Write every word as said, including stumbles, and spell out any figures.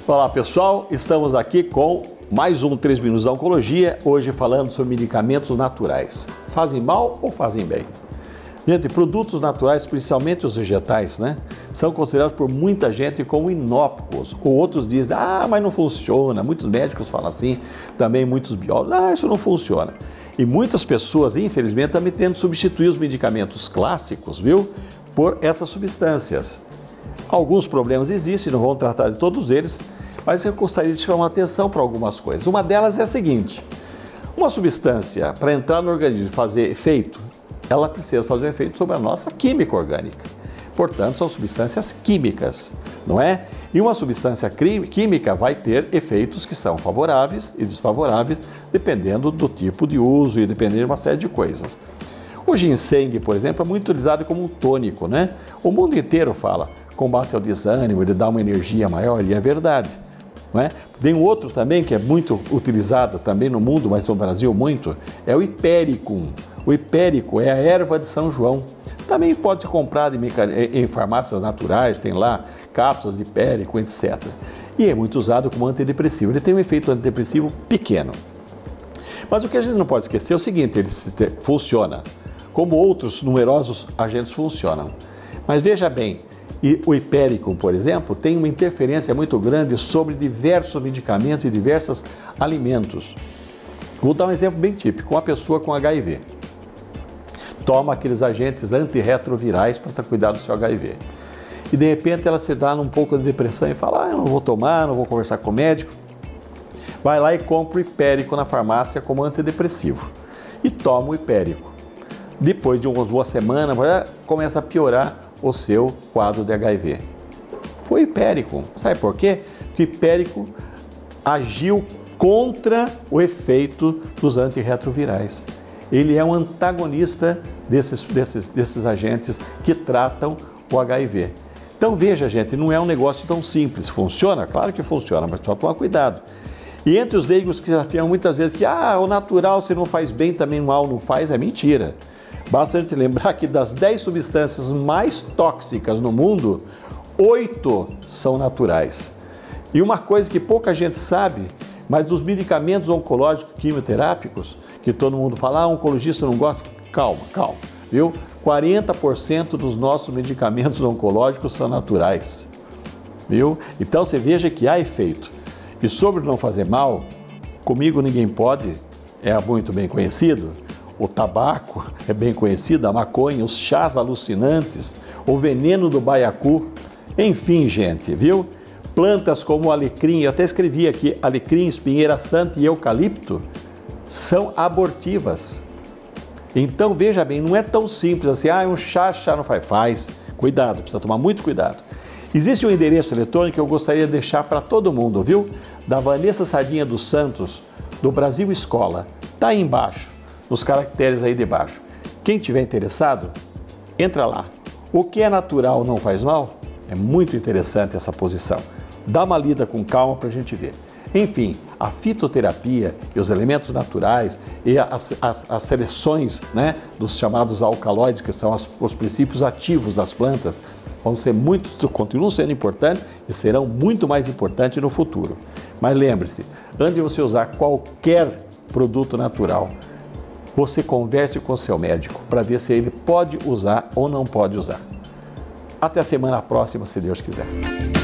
Olá pessoal, estamos aqui com mais um três minutos da Oncologia, hoje falando sobre medicamentos naturais. Fazem mal ou fazem bem? Gente, produtos naturais, principalmente os vegetais, né, são considerados por muita gente como inócuos. Ou outros dizem, ah, mas não funciona. Muitos médicos falam assim, também muitos biólogos, ah, isso não funciona. E muitas pessoas, infelizmente, também tentam substituir os medicamentos clássicos, viu, por essas substâncias. Alguns problemas existem, não vamos tratar de todos eles, mas eu gostaria de chamar a atenção para algumas coisas. Uma delas é a seguinte: uma substância, para entrar no organismo e fazer efeito, ela precisa fazer um efeito sobre a nossa química orgânica. Portanto, são substâncias químicas, não é? E uma substância química vai ter efeitos que são favoráveis e desfavoráveis, dependendo do tipo de uso e dependendo de uma série de coisas. O ginseng, por exemplo, é muito utilizado como um tônico, né? O mundo inteiro fala, combate ao desânimo, ele dá uma energia maior, e é verdade. Não é? Tem um outro também que é muito utilizado também no mundo, mas no Brasil muito, é o hipéricum. O hipérico é a erva de São João. Também pode ser comprado em, em farmácias naturais, tem lá cápsulas de hipérico, etcétera. E é muito usado como antidepressivo. Ele tem um efeito antidepressivo pequeno. Mas o que a gente não pode esquecer é o seguinte, ele funciona como outros numerosos agentes funcionam. Mas veja bem, e o hipéricum, por exemplo, tem uma interferência muito grande sobre diversos medicamentos e diversos alimentos. Vou dar um exemplo bem típico, uma pessoa com H I V. Toma aqueles agentes antirretrovirais para cuidar do seu H I V. E de repente ela se dá num pouco de depressão e fala, ah, eu não vou tomar, não vou conversar com o médico. Vai lá e compra o hipérico na farmácia como antidepressivo. E toma o hipérico. Depois de umas duas semanas, começa a piorar o seu quadro de H I V. Foi hipérico. Sabe por quê? Porque o hipérico agiu contra o efeito dos antirretrovirais. Ele é um antagonista desses, desses, desses agentes que tratam o H I V. Então veja, gente, não é um negócio tão simples. Funciona? Claro que funciona, mas só tomar cuidado. E entre os leigos que afirmam muitas vezes que ah, o natural se não faz bem, também mal não faz, é mentira. Basta a gente lembrar que das dez substâncias mais tóxicas no mundo, oito são naturais. E uma coisa que pouca gente sabe, mas dos medicamentos oncológicos quimioterápicos, que todo mundo fala, ah, oncologista não gosta, calma, calma, viu? quarenta por cento dos nossos medicamentos oncológicos são naturais, viu? Então você veja que há efeito. E sobre não fazer mal, comigo ninguém pode, é muito bem conhecido. O tabaco é bem conhecido, a maconha, os chás alucinantes, o veneno do baiacu, enfim, gente, viu? Plantas como o alecrim, eu até escrevi aqui, alecrim, espinheira santa e eucalipto, são abortivas. Então, veja bem, não é tão simples assim, ah, um chá, chá não faz, faz. Cuidado, precisa tomar muito cuidado. Existe um endereço eletrônico que eu gostaria de deixar para todo mundo, viu? Da Vanessa Sardinha dos Santos, do Brasil Escola, tá aí embaixo, nos caracteres aí de baixo. Quem tiver interessado, entra lá. O que é natural não faz mal? É muito interessante essa posição. Dá uma lida com calma para a gente ver. Enfim, a fitoterapia e os elementos naturais e as, as, as seleções, né, dos chamados alcaloides, que são as, os princípios ativos das plantas, vão ser muito, continuam sendo importantes e serão muito mais importantes no futuro. Mas lembre-se, antes de você usar qualquer produto natural, você converse com o seu médico para ver se ele pode usar ou não pode usar. Até a semana próxima, se Deus quiser.